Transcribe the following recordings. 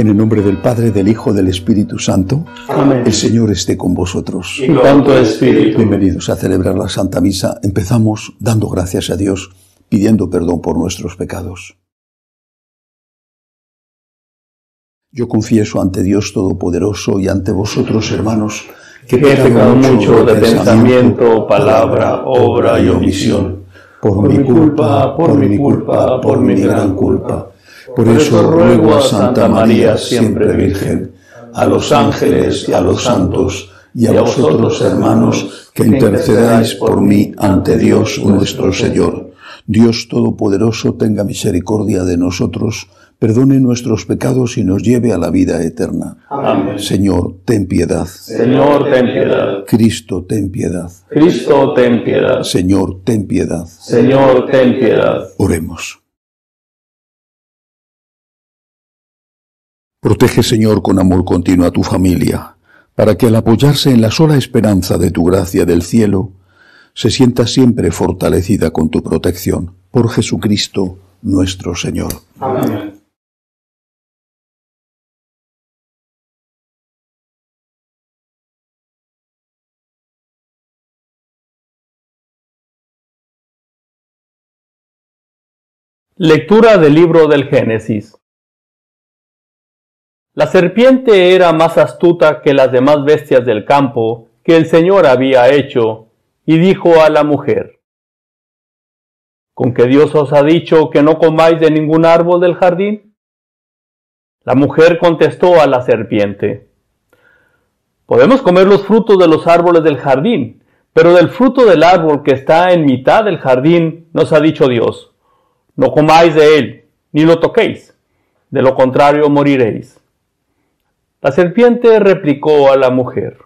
En el nombre del Padre, del Hijo, del Espíritu Santo. Amén. El Señor esté con vosotros. Y con tu espíritu. Bienvenidos a celebrar la Santa Misa. Empezamos dando gracias a Dios, pidiendo perdón por nuestros pecados. Yo confieso ante Dios Todopoderoso y ante vosotros, hermanos, que he pecado mucho de pensamiento, palabra, obra y omisión. Por mi culpa, por mi gran culpa. Por eso ruego a Santa María, siempre Virgen, a los ángeles y a los santos, y a vosotros, hermanos, que intercedáis por mí ante Dios nuestro Señor. Dios Todopoderoso tenga misericordia de nosotros, perdone nuestros pecados y nos lleve a la vida eterna. Amén. Señor, ten piedad. Señor, ten piedad. Cristo, ten piedad. Cristo, ten piedad. Señor, ten piedad. Señor, ten piedad. Oremos. Protege, Señor, con amor continuo a tu familia, para que al apoyarse en la sola esperanza de tu gracia del cielo, se sienta siempre fortalecida con tu protección. Por Jesucristo, nuestro Señor. Amén. Lectura del libro del Génesis. La serpiente era más astuta que las demás bestias del campo que el Señor había hecho, y dijo a la mujer: ¿Con qué Dios os ha dicho que no comáis de ningún árbol del jardín? La mujer contestó a la serpiente: Podemos comer los frutos de los árboles del jardín, pero del fruto del árbol que está en mitad del jardín nos ha dicho Dios: No comáis de él, ni lo toquéis, de lo contrario moriréis. La serpiente replicó a la mujer: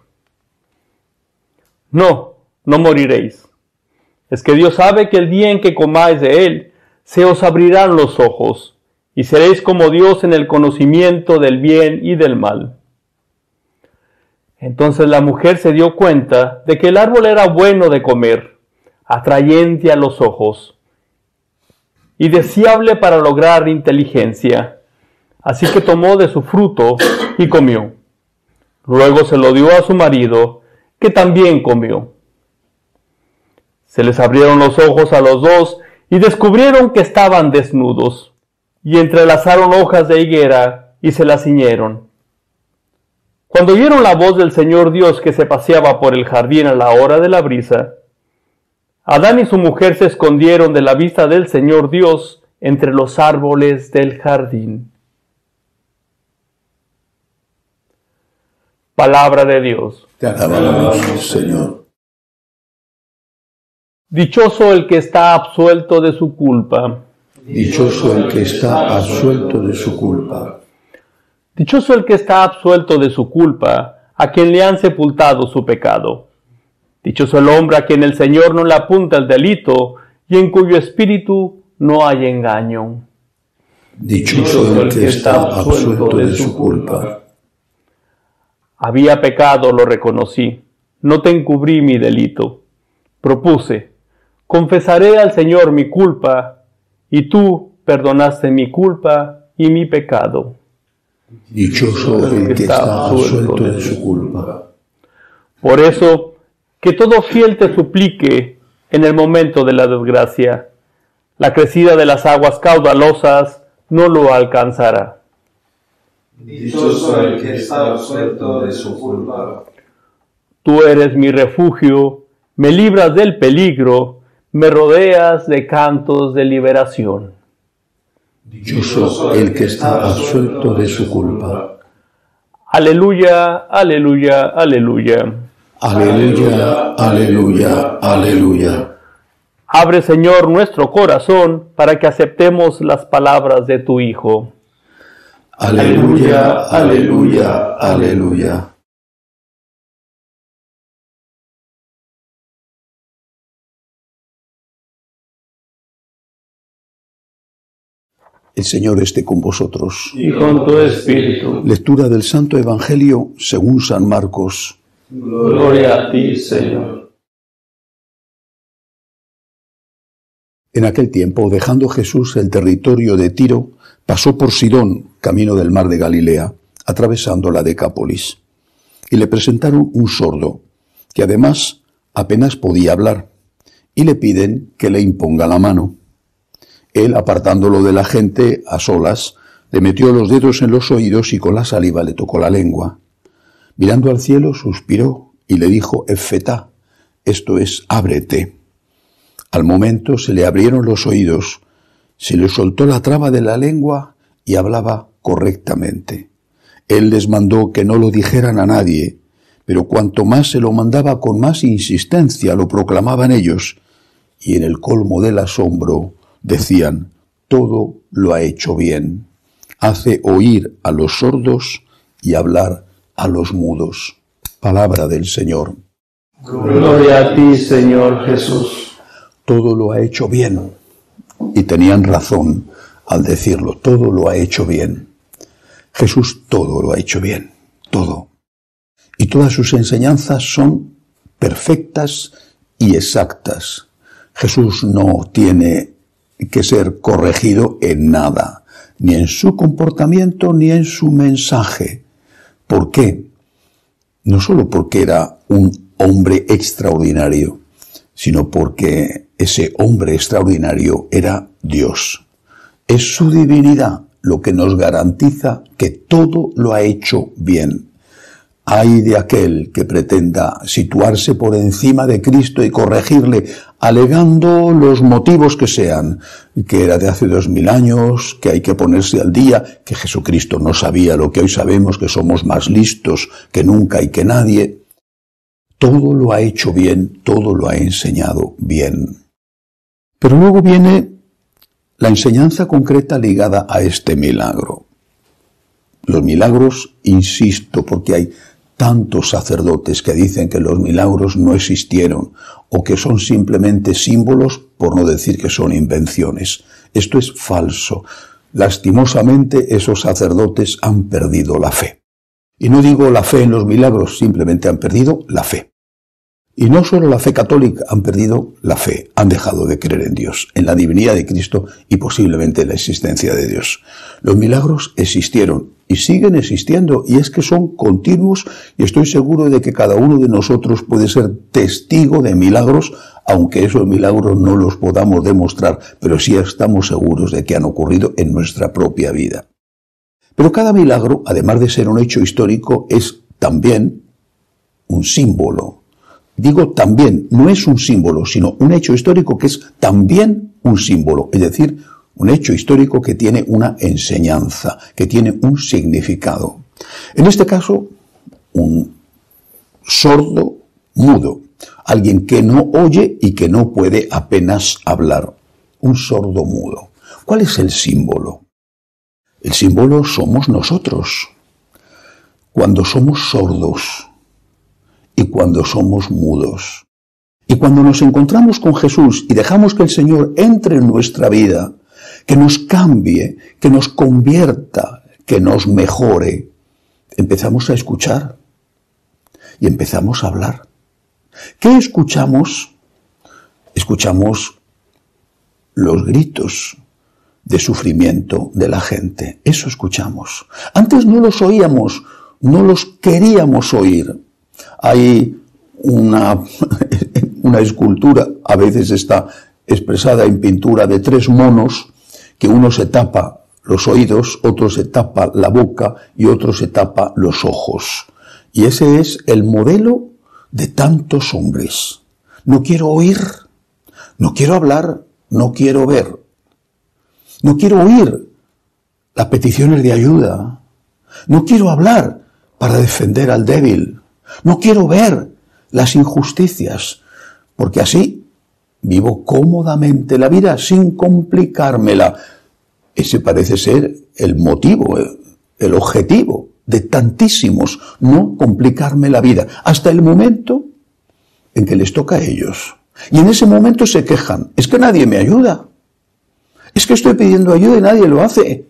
No moriréis. Es que Dios sabe que el día en que comáis de él, se os abrirán los ojos, y seréis como Dios en el conocimiento del bien y del mal. Entonces la mujer se dio cuenta de que el árbol era bueno de comer, atrayente a los ojos, y deseable para lograr inteligencia. Así que tomó de su fruto y comió. Luego se lo dio a su marido, que también comió. Se les abrieron los ojos a los dos y descubrieron que estaban desnudos, y entrelazaron hojas de higuera y se las ciñeron. Cuando oyeron la voz del Señor Dios que se paseaba por el jardín a la hora de la brisa, Adán y su mujer se escondieron de la vista del Señor Dios entre los árboles del jardín. Palabra de Dios. Te alabamos, Señor. Dichoso el que está absuelto de su culpa. Dichoso el que está absuelto de su culpa. Dichoso el que está absuelto de su culpa, a quien le han sepultado su pecado. Dichoso el hombre a quien el Señor no le apunta el delito y en cuyo espíritu no hay engaño. Dichoso el que está absuelto de su culpa. Había pecado, lo reconocí, no te encubrí mi delito. Propuse: confesaré al Señor mi culpa, y tú perdonaste mi culpa y mi pecado. Dichoso el que está absuelto de su culpa. Por eso, que todo fiel te suplique en el momento de la desgracia. La crecida de las aguas caudalosas no lo alcanzará. Dichoso el que está absuelto de su culpa. Tú eres mi refugio, me libras del peligro, me rodeas de cantos de liberación. Dichoso el que está absuelto de su culpa. Aleluya, aleluya, aleluya. Aleluya, aleluya, aleluya. Abre, Señor, nuestro corazón para que aceptemos las palabras de tu Hijo. Aleluya, aleluya, aleluya. El Señor esté con vosotros. Y con tu espíritu. Lectura del Santo Evangelio según San Marcos. Gloria a ti, Señor. En aquel tiempo, dejando Jesús el territorio de Tiro, Pasó por Sidón, camino del mar de Galilea, atravesando la Decápolis, y le presentaron un sordo, que además apenas podía hablar, y le piden que le imponga la mano. Él, apartándolo de la gente, a solas, le metió los dedos en los oídos y con la saliva le tocó la lengua. Mirando al cielo, suspiró y le dijo, Efetá, esto es, ábrete. Al momento se le abrieron los oídos, se le soltó la traba de la lengua y hablaba correctamente. Él les mandó que no lo dijeran a nadie, pero cuanto más se lo mandaba con más insistencia lo proclamaban ellos, y en el colmo del asombro decían, todo lo ha hecho bien, hace oír a los sordos y hablar a los mudos. Palabra del Señor. Gloria a ti, Señor Jesús. Todo lo ha hecho bien. Y tenían razón al decirlo, todo lo ha hecho bien. Jesús todo lo ha hecho bien, todo. Y todas sus enseñanzas son perfectas y exactas. Jesús no tiene que ser corregido en nada, ni en su comportamiento ni en su mensaje. ¿Por qué? No solo porque era un hombre extraordinario, sino porque ese hombre extraordinario era Dios. Es su divinidad lo que nos garantiza que todo lo ha hecho bien. Ay de aquel que pretenda situarse por encima de Cristo y corregirle, alegando los motivos que sean, que era de hace 2000 años, que hay que ponerse al día, que Jesucristo no sabía lo que hoy sabemos, que somos más listos que nunca y que nadie. Todo lo ha hecho bien, todo lo ha enseñado bien. Pero luego viene la enseñanza concreta ligada a este milagro. Los milagros, insisto, porque hay tantos sacerdotes que dicen que los milagros no existieron o que son simplemente símbolos, por no decir que son invenciones. Esto es falso. Lastimosamente, esos sacerdotes han perdido la fe. Y no digo la fe en los milagros, simplemente han perdido la fe. Y no solo la fe católica, han perdido la fe, han dejado de creer en Dios, en la divinidad de Cristo y posiblemente en la existencia de Dios. Los milagros existieron y siguen existiendo, y es que son continuos, y estoy seguro de que cada uno de nosotros puede ser testigo de milagros, aunque esos milagros no los podamos demostrar, pero sí estamos seguros de que han ocurrido en nuestra propia vida. Pero cada milagro, además de ser un hecho histórico, es también un símbolo. Digo también, no es un símbolo, sino un hecho histórico que es también un símbolo, es decir, un hecho histórico que tiene una enseñanza, que tiene un significado. En este caso, un sordo mudo, alguien que no oye y que no puede apenas hablar, un sordo mudo. ¿Cuál es el símbolo? El símbolo somos nosotros, cuando somos sordos y cuando somos mudos. Y cuando nos encontramos con Jesús y dejamos que el Señor entre en nuestra vida, que nos cambie, que nos convierta, que nos mejore, empezamos a escuchar y empezamos a hablar. ¿Qué escuchamos? Escuchamos los gritos de sufrimiento de la gente. Eso escuchamos. Antes no los oíamos, no los queríamos oír. Hay una escultura, a veces está expresada en pintura, de 3 monos, que uno se tapa los oídos, otro se tapa la boca y otro se tapa los ojos. Y ese es el modelo de tantos hombres. No quiero oír, no quiero hablar, no quiero ver. No quiero oír las peticiones de ayuda. No quiero hablar para defender al débil. No quiero ver las injusticias, porque así vivo cómodamente la vida sin complicármela. Ese parece ser el motivo, el objetivo de tantísimos, no complicarme la vida, hasta el momento en que les toca a ellos. Y en ese momento se quejan, es que nadie me ayuda, es que estoy pidiendo ayuda y nadie lo hace.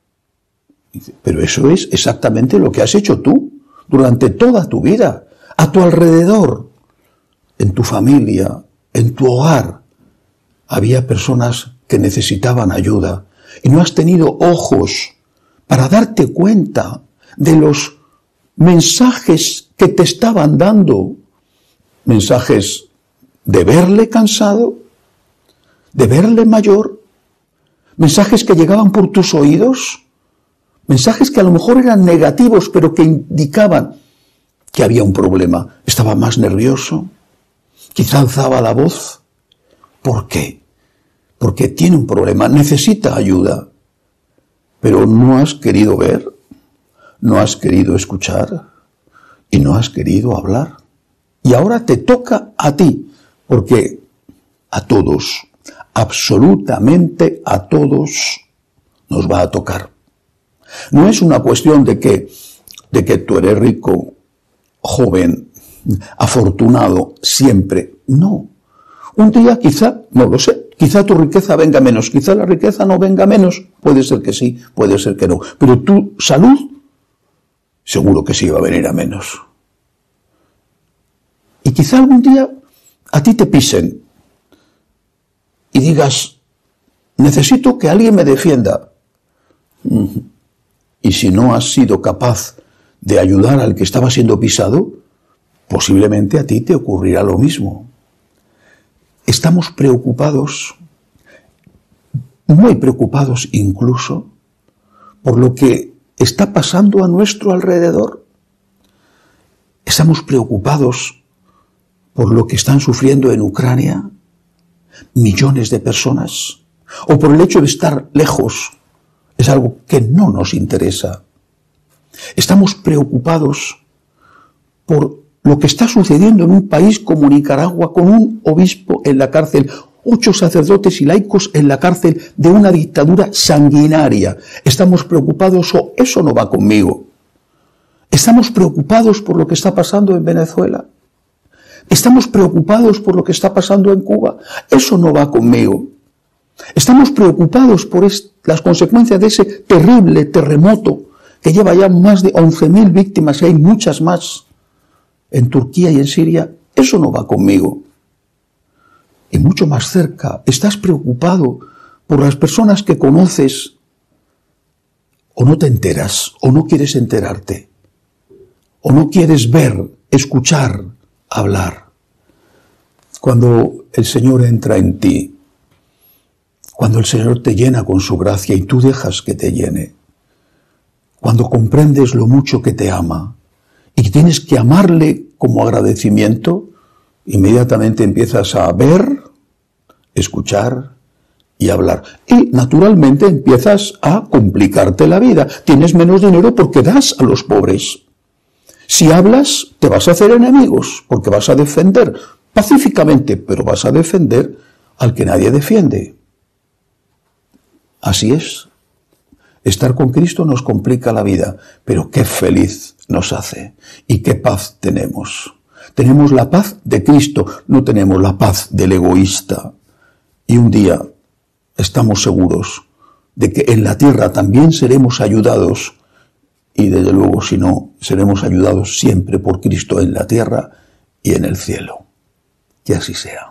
Pero eso es exactamente lo que has hecho tú durante toda tu vida, a tu alrededor, en tu familia, en tu hogar. Había personas que necesitaban ayuda y no has tenido ojos para darte cuenta de los mensajes que te estaban dando, mensajes de verle cansado, de verle mayor, mensajes que llegaban por tus oídos, mensajes que a lo mejor eran negativos, pero que indicaban que había un problema. Estaba más nervioso, quizá alzaba la voz. ¿Por qué? Porque tiene un problema, necesita ayuda, pero no has querido ver, no has querido escuchar y no has querido hablar. Y ahora te toca a ti, porque a todos, absolutamente a todos, nos va a tocar. No es una cuestión de que tú eres rico, joven, afortunado, siempre. No. Un día quizá, no lo sé, quizá tu riqueza venga menos, quizá la riqueza no venga menos, puede ser que sí, puede ser que no. Pero tu salud, seguro que sí va a venir a menos. Y quizá algún día a ti te pisen y digas, necesito que alguien me defienda. Y si no has sido capaz de ayudar al que estaba siendo pisado, posiblemente a ti te ocurrirá lo mismo. Estamos preocupados, muy preocupados incluso, por lo que está pasando a nuestro alrededor. Estamos preocupados por lo que están sufriendo en Ucrania millones de personas, o por el hecho de estar lejos. Es algo que no nos interesa. Estamos preocupados por lo que está sucediendo en un país como Nicaragua, con un obispo en la cárcel, 8 sacerdotes y laicos en la cárcel de una dictadura sanguinaria. Estamos preocupados, o eso no va conmigo. Estamos preocupados por lo que está pasando en Venezuela. Estamos preocupados por lo que está pasando en Cuba. Eso no va conmigo. Estamos preocupados por las consecuencias de ese terrible terremoto que lleva ya más de 11.000 víctimas y hay muchas más en Turquía y en Siria. Eso no va conmigo. Y mucho más cerca, estás preocupado por las personas que conoces, o no te enteras, o no quieres enterarte, o no quieres ver, escuchar, hablar. Cuando el Señor entra en ti, cuando el Señor te llena con su gracia y tú dejas que te llene, cuando comprendes lo mucho que te ama y tienes que amarle como agradecimiento, inmediatamente empiezas a ver, escuchar y hablar. Y naturalmente empiezas a complicarte la vida. Tienes menos dinero porque das a los pobres. Si hablas, te vas a hacer enemigos porque vas a defender pacíficamente, pero vas a defender al que nadie defiende. Así es. Estar con Cristo nos complica la vida, pero qué feliz nos hace y qué paz tenemos. Tenemos la paz de Cristo, no tenemos la paz del egoísta. Y un día estamos seguros de que en la tierra también seremos ayudados y desde luego, si no, seremos ayudados siempre por Cristo en la tierra y en el cielo. Que así sea.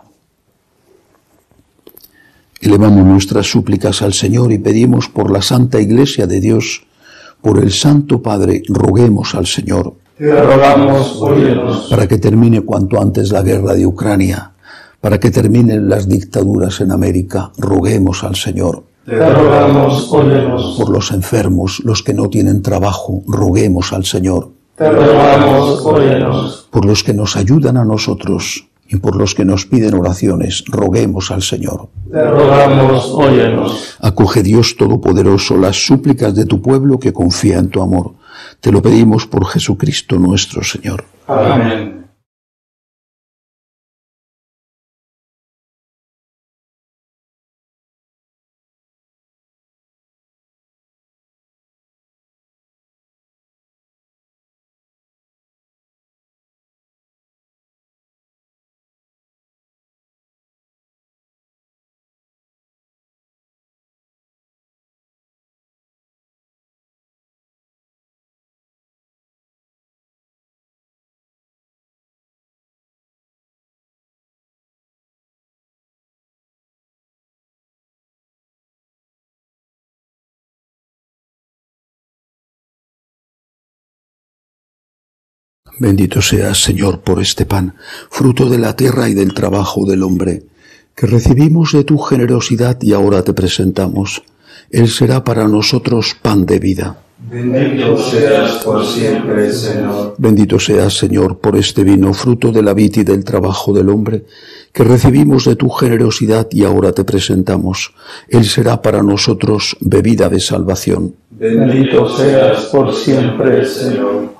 Elevamos nuestras súplicas al Señor y pedimos por la Santa Iglesia de Dios, por el Santo Padre, roguemos al Señor. Te rogamos, óyenos. Para que termine cuanto antes la guerra de Ucrania, para que terminen las dictaduras en América, roguemos al Señor. Te rogamos, óyenos. Por los enfermos, los que no tienen trabajo, roguemos al Señor. Te rogamos, óyenos. Por los que nos ayudan a nosotros y por los que nos piden oraciones, roguemos al Señor. Te rogamos, óyenos. Acoge, Dios Todopoderoso, las súplicas de tu pueblo que confía en tu amor. Te lo pedimos por Jesucristo nuestro Señor. Amén. Bendito seas, Señor, por este pan, fruto de la tierra y del trabajo del hombre, que recibimos de tu generosidad y ahora te presentamos. Él será para nosotros pan de vida. Bendito seas por siempre, Señor. Bendito seas, Señor, por este vino, fruto de la vid y del trabajo del hombre, que recibimos de tu generosidad y ahora te presentamos. Él será para nosotros bebida de salvación. Bendito seas por siempre, Señor.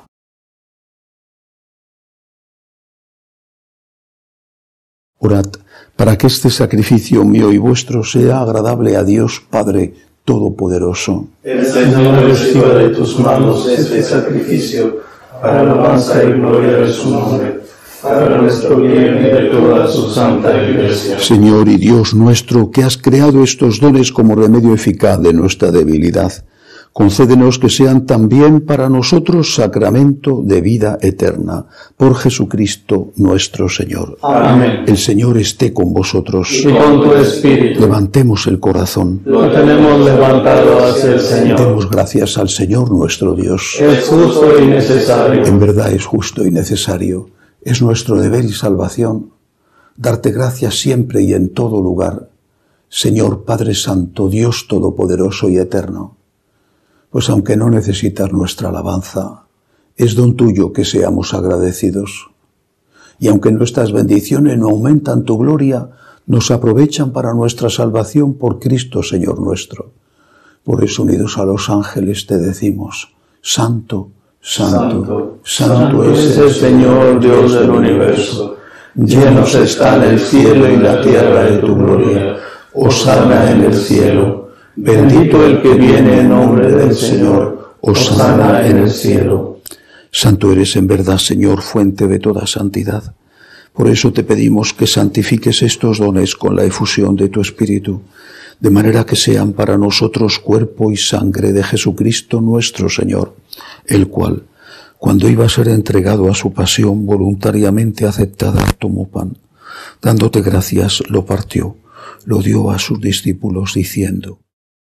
Orad para que este sacrificio mío y vuestro sea agradable a Dios Padre Todopoderoso. El Señor reciba de tus manos este sacrificio para alabanza y gloria de su nombre, para nuestro bien y de toda su santa Iglesia. Señor y Dios nuestro, que has creado estos dones como remedio eficaz de nuestra debilidad, concédenos que sean también para nosotros sacramento de vida eterna. Por Jesucristo nuestro Señor. Amén. El Señor esté con vosotros. Y con tu espíritu. Levantemos el corazón. Lo tenemos levantado hacia el Señor. Demos gracias al Señor nuestro Dios. Es justo y necesario. En verdad es justo y necesario. Es nuestro deber y salvación darte gracias siempre y en todo lugar, Señor Padre Santo, Dios Todopoderoso y Eterno. Pues aunque no necesitas nuestra alabanza, es don tuyo que seamos agradecidos. Y aunque nuestras bendiciones no aumentan tu gloria, nos aprovechan para nuestra salvación por Cristo Señor nuestro. Por eso, unidos a los ángeles, te decimos: Santo, Santo, Santo es el Señor Dios del universo. Llenos están el cielo y la tierra de tu gloria. Hosana en el cielo. Bendito el que viene en nombre del Señor. Hosana en el cielo. Santo eres en verdad, Señor, fuente de toda santidad. Por eso te pedimos que santifiques estos dones con la efusión de tu Espíritu, de manera que sean para nosotros cuerpo y sangre de Jesucristo nuestro Señor, el cual, cuando iba a ser entregado a su pasión voluntariamente aceptada, tomó pan. Dándote gracias, lo partió, lo dio a sus discípulos, diciendo: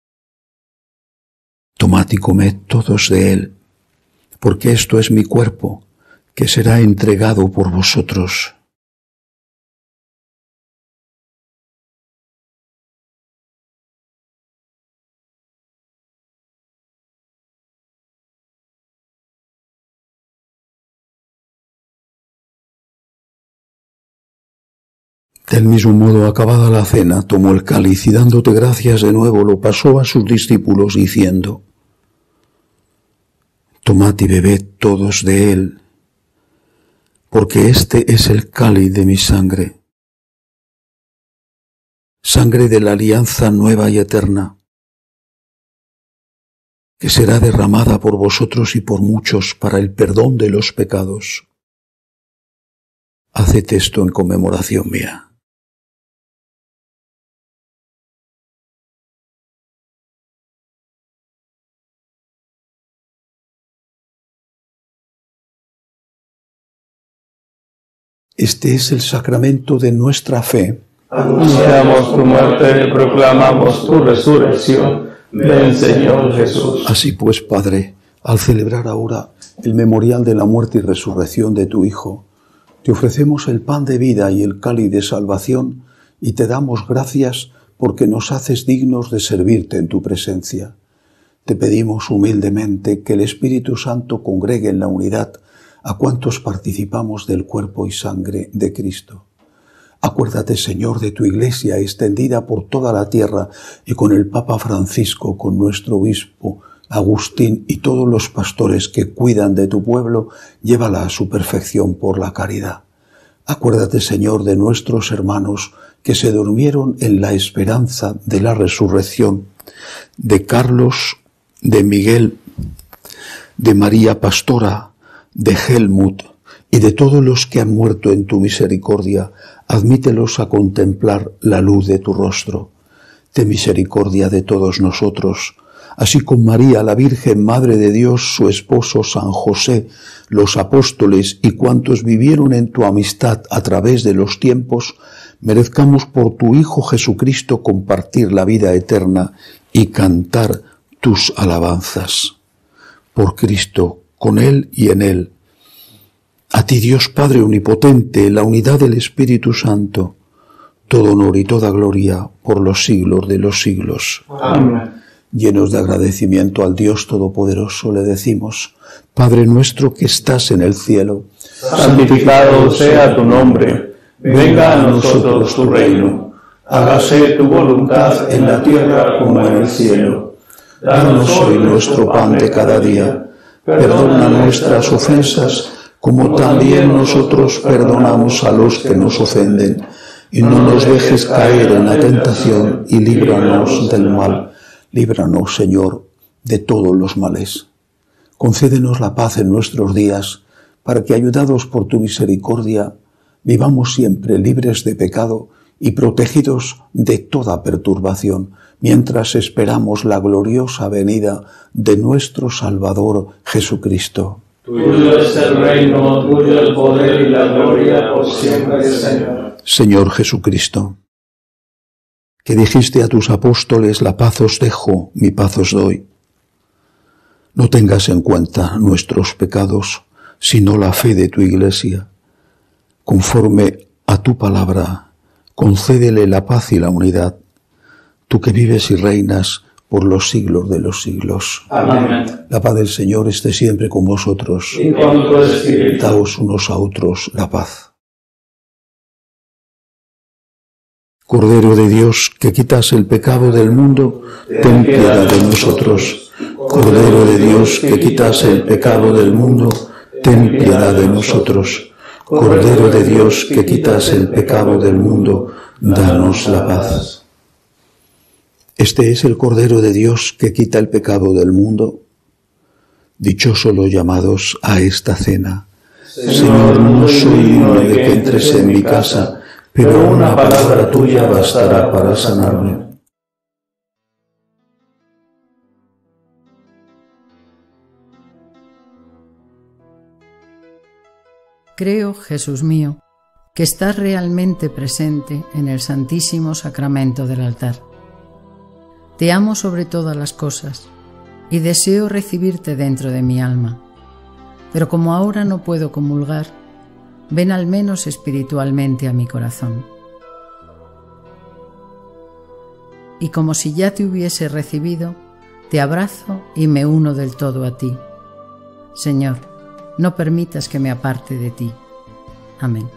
Tomad y comed todos de él, porque esto es mi cuerpo, que será entregado por vosotros. Del mismo modo, acabada la cena, tomó el cáliz y dándote gracias de nuevo, lo pasó a sus discípulos, diciendo: Tomad y bebed todos de él, porque este es el cáliz de mi sangre, sangre de la alianza nueva y eterna, que será derramada por vosotros y por muchos para el perdón de los pecados. Haced esto en conmemoración mía. Este es el sacramento de nuestra fe. Anunciamos tu muerte y proclamamos tu resurrección. Ven, Señor Jesús. Así pues, Padre, al celebrar ahora el memorial de la muerte y resurrección de tu Hijo, te ofrecemos el pan de vida y el cáliz de salvación y te damos gracias porque nos haces dignos de servirte en tu presencia. Te pedimos humildemente que el Espíritu Santo congregue en la unidad a cuantos participamos del cuerpo y sangre de Cristo. Acuérdate, Señor, de tu Iglesia extendida por toda la tierra y con el Papa Francisco, con nuestro obispo Agustín y todos los pastores que cuidan de tu pueblo, llévala a su perfección por la caridad. Acuérdate, Señor, de nuestros hermanos que se durmieron en la esperanza de la resurrección, de Carlos, de Miguel, de María Pastora, de Helmut y de todos los que han muerto en tu misericordia. Admítelos a contemplar la luz de tu rostro. Ten misericordia de todos nosotros, así con María, la Virgen Madre de Dios, su esposo San José, los apóstoles y cuantos vivieron en tu amistad a través de los tiempos, merezcamos por tu Hijo Jesucristo compartir la vida eterna y cantar tus alabanzas. Por Cristo, con Él y en Él, ti, Dios Padre Omnipotente, en la unidad del Espíritu Santo, todo honor y toda gloria por los siglos de los siglos. Amén. Llenos de agradecimiento al Dios Todopoderoso, le decimos: Padre nuestro que estás en el cielo, santificado sea tu nombre. Venga a nosotros tu reino. Hágase tu voluntad en la tierra como en el cielo. danos hoy nuestro pan de cada día. Perdona nuestras ofensas, como también nosotros perdonamos a los que nos ofenden. Y no nos dejes caer en la tentación, y líbranos del mal. Líbranos, Señor, de todos los males. Concédenos la paz en nuestros días, para que, ayudados por tu misericordia, vivamos siempre libres de pecado y protegidos de toda perturbación, mientras esperamos la gloriosa venida de nuestro Salvador Jesucristo. Tuyo es el reino, tuyo el poder y la gloria por siempre, Señor. Señor Jesucristo, que dijiste a tus apóstoles: la paz os dejo, mi paz os doy. No tengas en cuenta nuestros pecados, sino la fe de tu Iglesia. Conforme a tu palabra, concédele la paz y la unidad, tú que vives y reinas por los siglos de los siglos. Amén. La paz del Señor esté siempre con vosotros. Y con tu espíritu. Daos unos a otros la paz. Cordero de Dios, que quitas el pecado del mundo, ten piedad de nosotros. Cordero de Dios, que quitas el pecado del mundo, ten piedad de nosotros. Cordero de Dios, que quitas el pecado del mundo, danos la paz. Este es el Cordero de Dios que quita el pecado del mundo. Dichosos los llamados a esta cena. Señor, no soy digno de que entres en mi casa, pero una palabra tuya bastará para sanarme. Creo, Jesús mío, que estás realmente presente en el Santísimo Sacramento del altar. Te amo sobre todas las cosas y deseo recibirte dentro de mi alma, pero como ahora no puedo comulgar, ven al menos espiritualmente a mi corazón. Y como si ya te hubiese recibido, te abrazo y me uno del todo a ti. Señor, no permitas que me aparte de ti. Amén.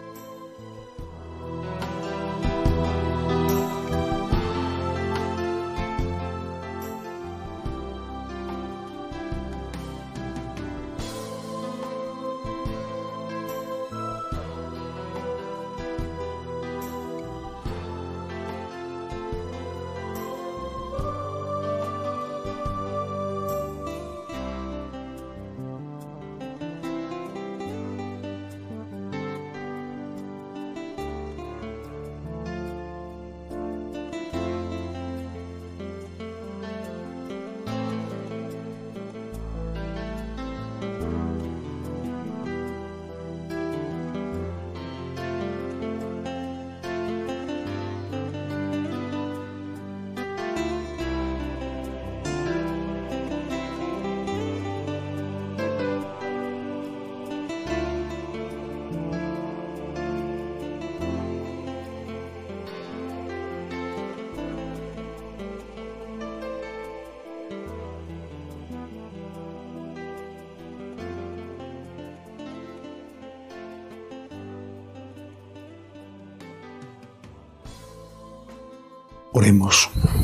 Oremos.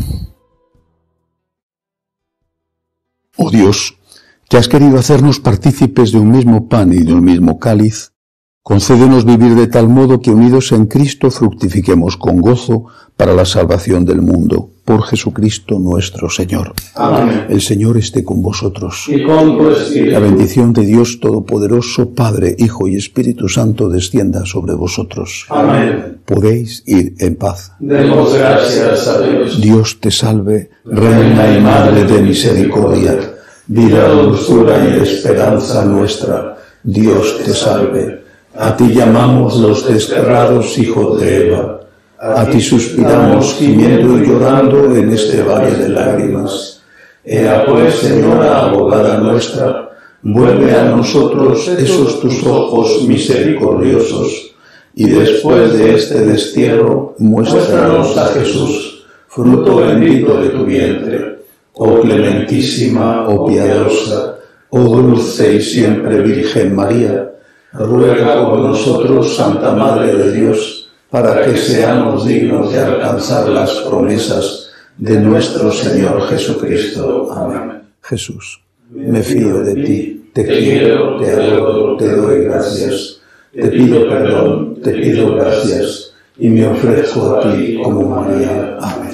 Oh Dios, que has querido hacernos partícipes de un mismo pan y de un mismo cáliz, concédenos vivir de tal modo que unidos en Cristo fructifiquemos con gozo para la salvación del mundo. Por Jesucristo nuestro Señor. Amén. El Señor esté con vosotros. Y con tu espíritu. La bendición de Dios Todopoderoso, Padre, Hijo y Espíritu Santo descienda sobre vosotros. Amén. Podéis ir en paz. Demos gracias a Dios. Dios te salve, Reina y Madre de misericordia, vida, dulzura y esperanza nuestra. Dios te salve. A ti llamamos los desterrados hijos de Eva. A ti suspiramos gimiendo y llorando en este valle de lágrimas. Ea pues, Señora, abogada nuestra, Vuelve a nosotros esos tus ojos misericordiosos, y después de este destierro, muéstranos a Jesús, fruto bendito de tu vientre. Oh clementísima, oh piadosa, oh dulce y siempre Virgen María, ruega por nosotros, Santa Madre de Dios, para que seamos dignos de alcanzar las promesas de nuestro Señor Jesucristo. Amén. Jesús, me fío de ti, te quiero, te adoro, te doy gracias, te pido perdón, te pido gracias, y me ofrezco a ti como María. Amén.